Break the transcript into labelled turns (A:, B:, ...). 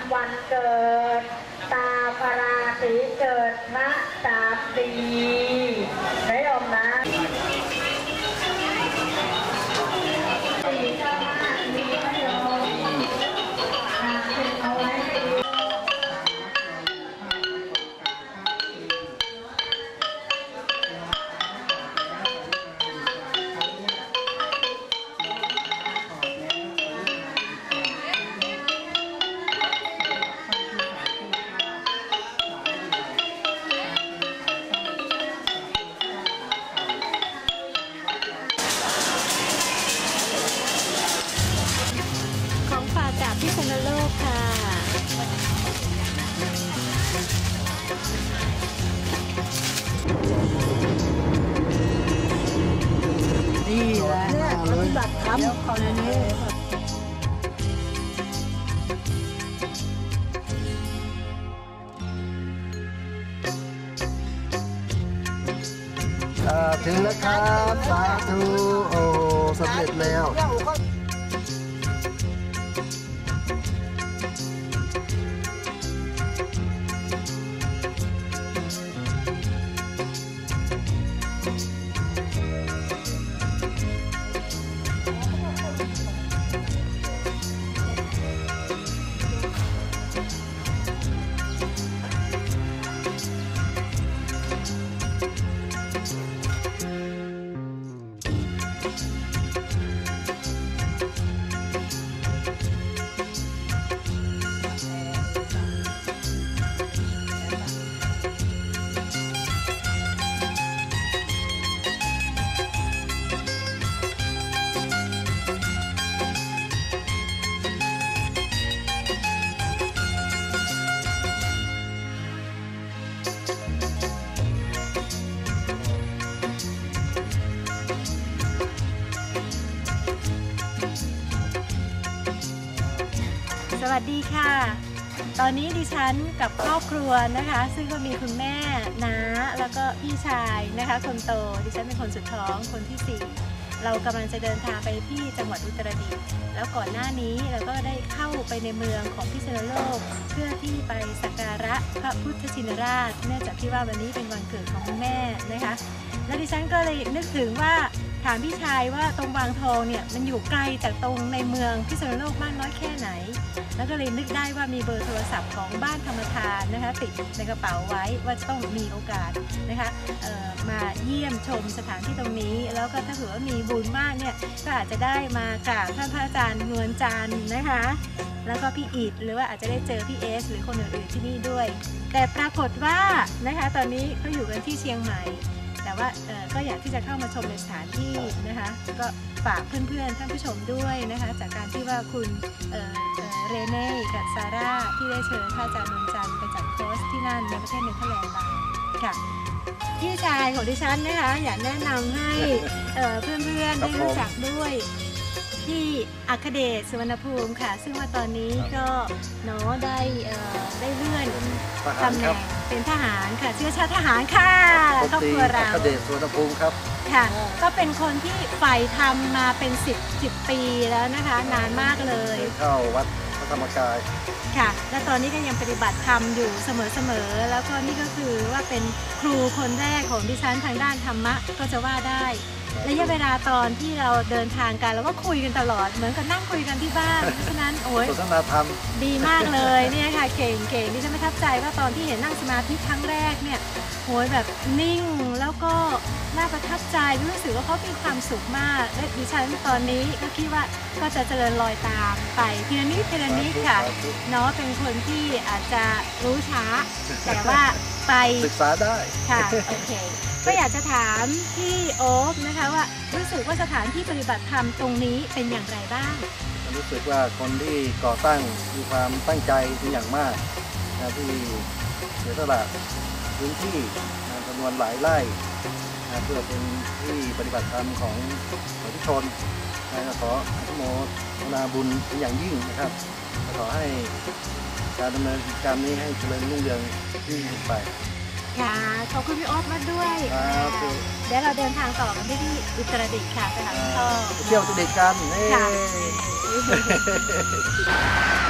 A: วันเกิดตาพราศีเกิดณ3 ปีนะโยมนะ
B: พิษณุโลกค่ะนี่แหละปฏิบัติธรรมคนนี้
C: ถึงแล้วครับสาธุโอ้สำเร็จแล้ว
B: สวัสดีค่ะตอนนี้ดิฉันกับครอบครัวนะคะซึ่งก็มีคุณแม่น้าแล้วก็พี่ชายนะคะคนโตดิฉันเป็นคนสุดท้องคนที่4เรากำลังจะเดินทางไปที่จังหวัดอุตรดิตถ์แล้วก่อนหน้านี้เราก็ได้เข้าไปในเมืองของพิษณุโลกเพื่อที่ไปสักการะพระพุทธชินราชเนื่องจากที่ว่าวันนี้เป็นวันเกิดของคุณแม่นะคะและดิฉันก็เลยนึกถึงว่าถามพี่ชายว่าตรงบางทองเนี่ยมันอยู่ไกลจากตรงในเมืองพิษณุโลกมากน้อยแค่ไหนแล้วก็เลยนึกได้ว่ามีเบอร์โทรศัพท์ของบ้านธรรมทานนะคะติดในกระเป๋าไว้ว่าจะต้องมีโอกาสนะคะมาเยี่ยมชมสถานที่ตรงนี้แล้วก็ถ้าเผื่อว่ามีบุญมากเนี่ยก็อาจจะได้มากราบท่านพระอาจารย์เงินจันทร์นะคะแล้วก็พี่อิฐหรือว่าอาจจะได้เจอพี่เอสหรือคนอื่นๆที่นี่ด้วยแต่ปรากฏว่านะคะตอนนี้เขาอยู่กันที่เชียงใหม่แต่ว่าก็อยากที่จะเข้ามาชมในสถานที่นะคะก็ฝากเพื่อนๆท่านผู้ชมด้วยนะคะจากการที่ว่าคุณเรเน่กับซาร่าที่ได้เชิญพระอาจารย์นนจันทร์ไปจัดคอร์สที่นั่นในประเทศเนเธอร์แลนด์มาค่ะพี่ชายของดิฉันนะคะอยากแนะนำให้เพื่อนๆได้รู้จักด้วยที่อัครเดชสุวรรณภูมิค่ะซึ่งว่าตอนนี้ก็เนาะได้เลื่อนตำแหน่งเป็นทหารค่ะเชื้อชาติทหารค่ะครอบครัวเรา
C: อัครเดชสุวรรณภูมิครับ
B: ค่ะก็เป็นคนที่ใฝ่ธรรมมาเป็น10 ปีแล้วนะคะนานมากเลย
C: เข้าวัดพระธรรมกาย
B: ค่ะและตอนนี้ก็ยังปฏิบัติธรรมอยู่เสมอแล้วก็นี่ก็คือว่าเป็นครูคนแรกของดิฉันทางด้านธรรมะก็จะว่าได้ระยะเวลาตอนที่เราเดินทางกันเราก็คุยกันตลอดเหมือนกับนั่งคุยกันที่บ้านเพราะฉะนั้นโอ้ย
C: สนทนาธรรม
B: ดีมากเลยเนี่ยค่ะเก่งดิฉันประทับใจว่าตอนที่เห็นนั่งสมาธิครั้งแรกเนี่ยโอ้ยแบบนิ่งแล้วก็น่าประทับใจรู้สึกว่าเขามีความสุขมากและดิฉันตอนนี้ก็คิดว่าก็จะเจริญรอยตามไปทีละนิดค่ะเนาะเป็นคนที่อาจจะรู้ช้าแต่ว่าไป
C: ศึกษาได้
B: ค่ะโอเคก็อยากจะถามพี่โอ๊คนะคะว่ารู้สึกว่าสถานที่ปฏิบัติธรรมตรงนี้เป็นอย่างไรบ้าง
C: รู้สึกว่าคนที่ก่อตั้งมีความตั้งใจเป็นอย่างมากนะที่เสียสละพื้นที่จำนวนหลายไร่นะเพื่อเป็นที่ปฏิบัติธรรมของทุกชนนะขออนุโมทนาบุญเป็นอย่างยิ่งนะครับขอให้การดำเนินกิจกรรมนี้ให้เจริญรุ่งเรืองยิ่งไป
B: ค่ะขอบคุณพี่โอ๊คมาด้วยเดี๋ยวเราเดินทางต่อกันที่อุตรดิตถ์ค่ะไปหาพ่อ
C: เที่ยวอุตรดิตถ์กัน
B: ค่ะ